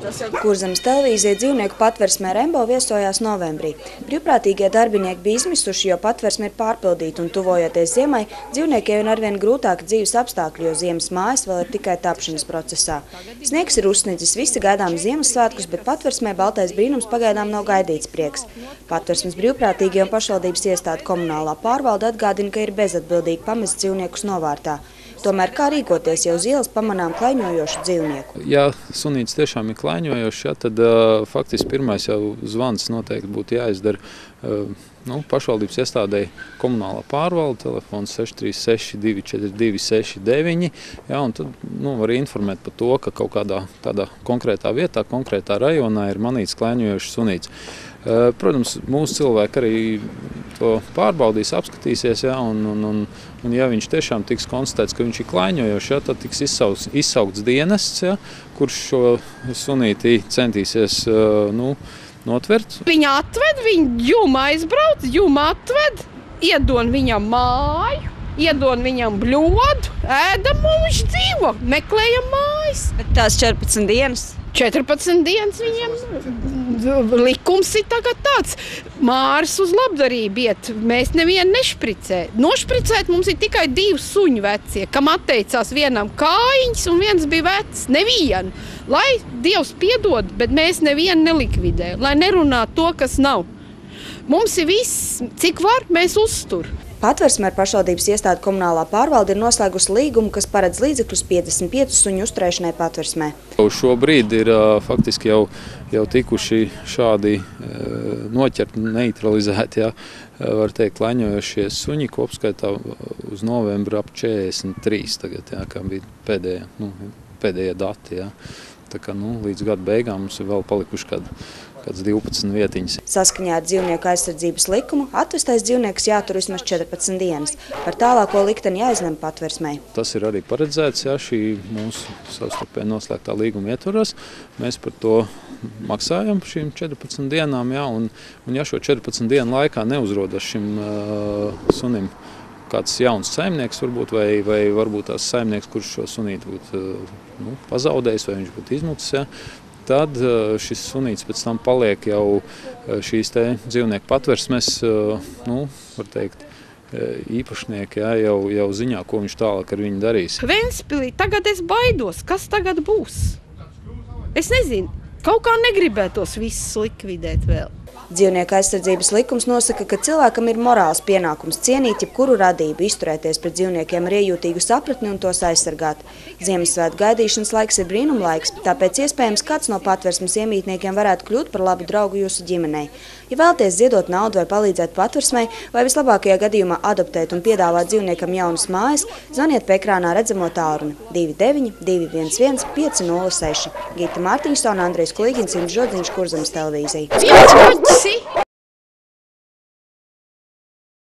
Kurzemes televīzija dzīvnieku patversmē Rembo viesojās novembrī. Brīvprātīgie darbinieki bija izmisuši, jo patversme ir pārpildīta un tuvojoties ziemai, dzīvniekiem ir arvien grūtāki dzīves apstākļi, jo ziemas mājas vēl ir tikai tapšanas procesā. Sniegs ir uzsnidzis, visi gaidām Ziemassvētkus, bet patversmē baltais brīnums pagaidām nav gaidīts prieks. Patversmes brīvprātīgie un pašvaldības iestāde komunālā pārvalde atgādina, ka ir bezatbildīgi pamest dzīvniekus novārtā. Tomēr kā rīkoties, jau uz ielas pamanām klaiņojošu dzīvnieku? Ja sunīts tiešām ir klaiņojošs, tad faktiski pirmais jau zvans noteikti būtu jāizdara pašvaldības iestādei komunālā pārvalde, telefons 636 242 69, un tad var informēt par to, ka kaut kādā tādā konkrētā vietā, konkrētā rajonā ir manīts klaiņojošs sunīts. Protams, mūsu cilvēki arī to pārbaudīs, apskatīsies, un ja viņš tiešām tiks konstatēts, ka viņš ir klaiņojošs, tad tiks izsaukts dienests, kurš šo sunītī centīsies notvert. Viņa atved, viņa juma aizbrauc, juma atved, iedod viņam māju, iedod viņam bļodu, ēdam un viņš dzīvo, meklējam mājas. Bet tās 14 dienas? 14 dienas viņiem likums ir tagad tāds. Māris uz labdarību iet, mēs nevienu nešpricē. Nošpricēt mums ir tikai 2 suņu vecie, kam atteicās vienam kājiņas un viens bija vecs. Nevienu. Lai Dievs piedod, bet mēs nevienu nelikvidē. Lai nerunā to, kas nav. Mums ir viss, cik var, mēs uztur. Patversmē ar pašvaldības iestādi komunālā pārvalde ir noslēgusi līgumu, kas paredz līdzekļus 55 suņu uzturēšanai patversmē. Šobrīd ir faktiski jau tikuši šādi noķerti, neutralizēti, var teikt, klaiņojošie suņi, kopskaitā uz novembru ap 43 tagad, kā bija pēdējie dati. Tā kā līdz gada beigām mums ir vēl palikuši kāds 12 vietiņas. Saskaņā ar dzīvnieku aizsardzības likumu atvestais dzīvnieks jātur vismaz 14 dienas. Par tālāko likteni jāizlem patversmei. Tas ir arī paredzēts, šī mūsu savstarpēji noslēgtā līguma ietvaros. Mēs par to maksājam šīm 14 dienām, un ja šo 14 dienu laikā neuzrodas šim sunim kāds jauns saimnieks varbūt, vai varbūt tās saimnieks, kurš šo sunīti būtu pazaudējis, vai viņš būtu izmucis, tad šis sunīts pēc tam paliek jau šīs te dzīvnieku patversmes, var teikt, īpašnieki, jau ziņā, ko viņš tālāk ar viņu darīs. Ventspilī, tagad es baidos, kas tagad būs? Es nezinu, kaut kā negribētos visus likvidēt vēl. Dzīvnieku aizsardzības likums nosaka, ka cilvēkam ir morāls pienākums cienīt jebkuru radību, izturēties pret dzīvniekiem ar iejūtīgu sapratni un tos aizsargāt. Ziemassvētku gaidīšanas laiks ir brīnumlaiks, tāpēc iespējams kāds no patversmes iemītniekiem varētu kļūt par labu draugu jūsu ģimenei. Ja vēlaties ziedot naudu vai palīdzēt patversmei, vai vislabākajā gadījumā adoptēt un piedāvāt dzīvniekam jaunas mājas, zvaniet pie ekrānā redzamo tālruni 29 211 506. Gita Mārtiņsona, Andrejs Klīgins, Imants Žodziņš, Kurzemes televīzija.